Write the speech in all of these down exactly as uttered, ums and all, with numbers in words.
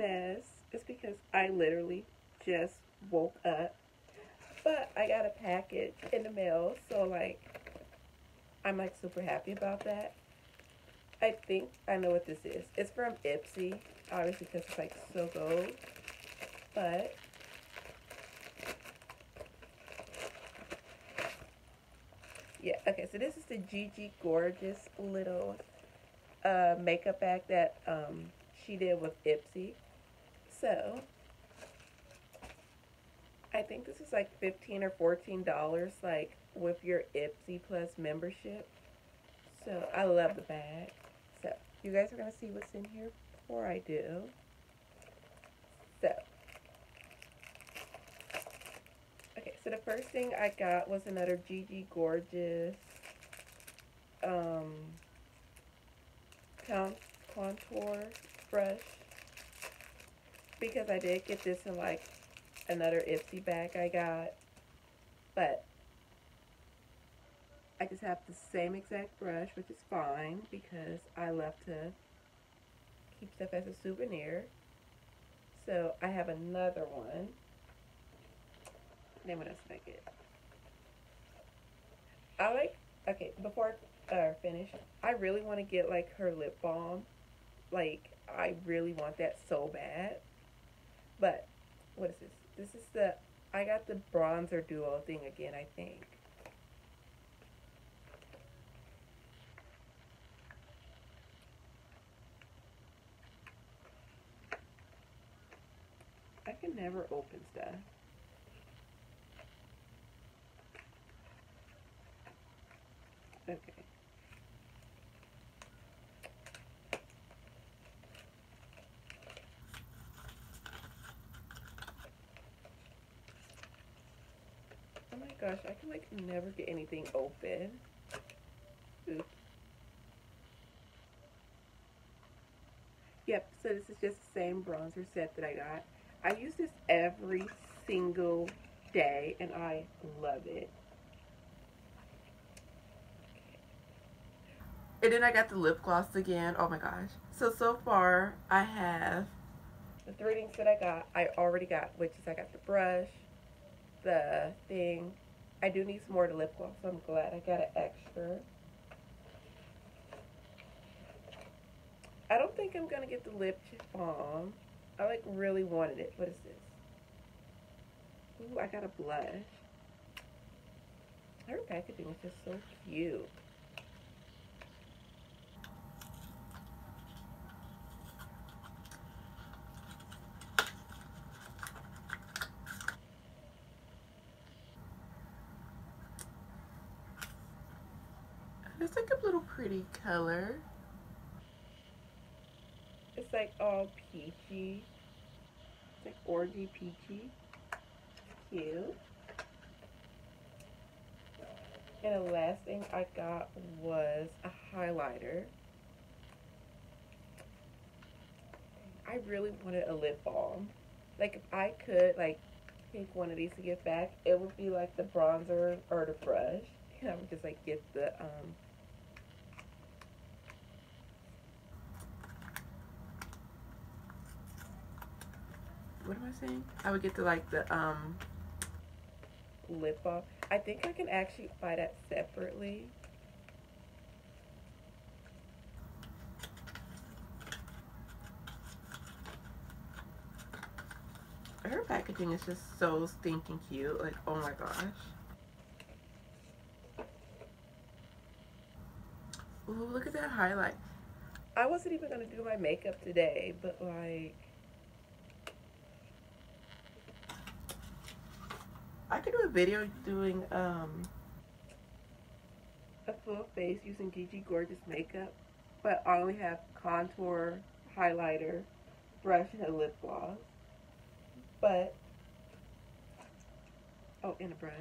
mess is because I literally just woke up. But I got a package in the mail, so like I'm like super happy about that. I think I know what this is. It's from Ipsy, obviously because it's like so gold. But yeah, okay, so this is the Gigi Gorgeous little uh, makeup bag that um, she did with Ipsy. So I think this is like fifteen or fourteen dollars, like with your Ipsy Plus membership. So I love the bag. So you guys are gonna see what's in here before I do. So okay, so the first thing I got was another Gigi Gorgeous um, contour brush, because I did get this in like another Ipsy bag I got, but I just have the same exact brush, which is fine because I love to keep stuff as a souvenir. So I have another one. Then what else did I get? I like, okay, before I uh, finish, I really want to get like her lip balm. Like, I really want that so bad. But, what is this? This is the, I got the bronzer duo thing again, I think. I can never open stuff. Okay. Oh my gosh, I can like never get anything open. Oops. Yep, so this is just the same bronzer set that I got. I use this every single day and I love it. And then I got the lip gloss again. Oh my gosh. So, so far I have the three things that I got, I already got, which is I got the brush, the thing. I do need some more of the lip gloss, so I'm glad I got an extra. I don't think I'm going to get the lip balm. I like really wanted it. What is this? Ooh, I got a blush. Her packaging is just so cute. It's like a little pretty color. It's like all peachy. It's like orangey peachy. Cute. And the last thing I got was a highlighter. I really wanted a lip balm. Like if I could like pick one of these to get back, it would be like the bronzer or the brush. And I would just like get the um what am I saying? I would get to like the um lip balm. I think I can actually buy that separately. Her packaging is just so stinking cute. Like, oh my gosh. Ooh, look at that highlight. I wasn't even gonna do my makeup today, but like I could do a video doing um, a full face using Gigi Gorgeous makeup, but I only have contour, highlighter, brush, and a lip gloss. But, oh, and a brush.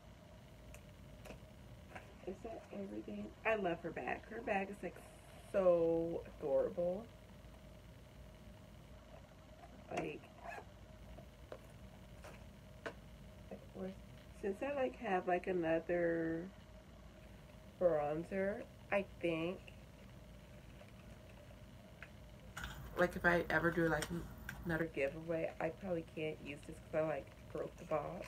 Is that everything? I love her bag. Her bag is like so adorable. Like, since I like have like another bronzer, I think like if I ever do like another giveaway. I probably can't use this because I like broke the box.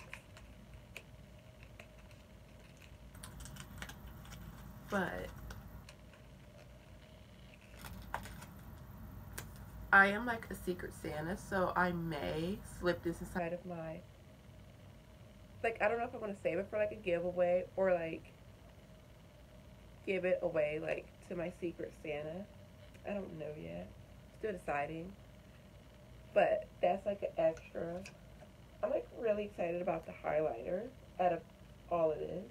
But I am like a secret Santa, so I may slip this inside of my, like, I don't know if I want to save it for like a giveaway or like give it away like to my secret Santa. I don't know yet. Still deciding. But that's like an extra. I'm like really excited about the highlighter out of all of this.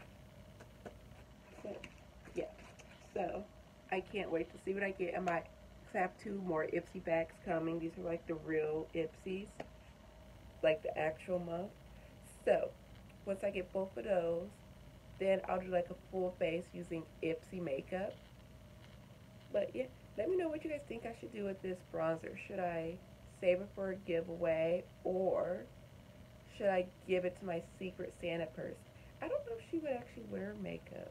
So, yeah. So I can't wait to see what I get. I might have two more Ipsy bags coming. These are like the real Ipsies, like the actual month. So once I get both of those, then I'll do like a full face using Ipsy makeup. But yeah, let me know what you guys think I should do with this bronzer. Should I save it for a giveaway or should I give it to my secret Santa person? I don't know if she would actually wear makeup.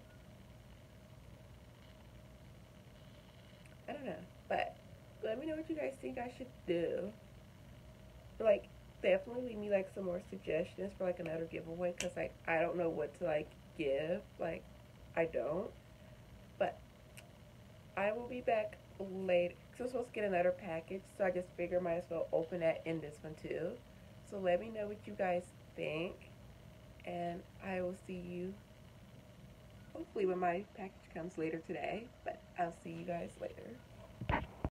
I don't know. But let me know what you guys think I should do. Like, definitely leave me like some more suggestions for like another giveaway because like I don't know what to like give. Like, I don't. But I will be back later because I was supposed to get another package, so I just figured I might as well open that in this one too. So let me know what you guys think, and I will see you hopefully when my package comes later today. But I'll see you guys later.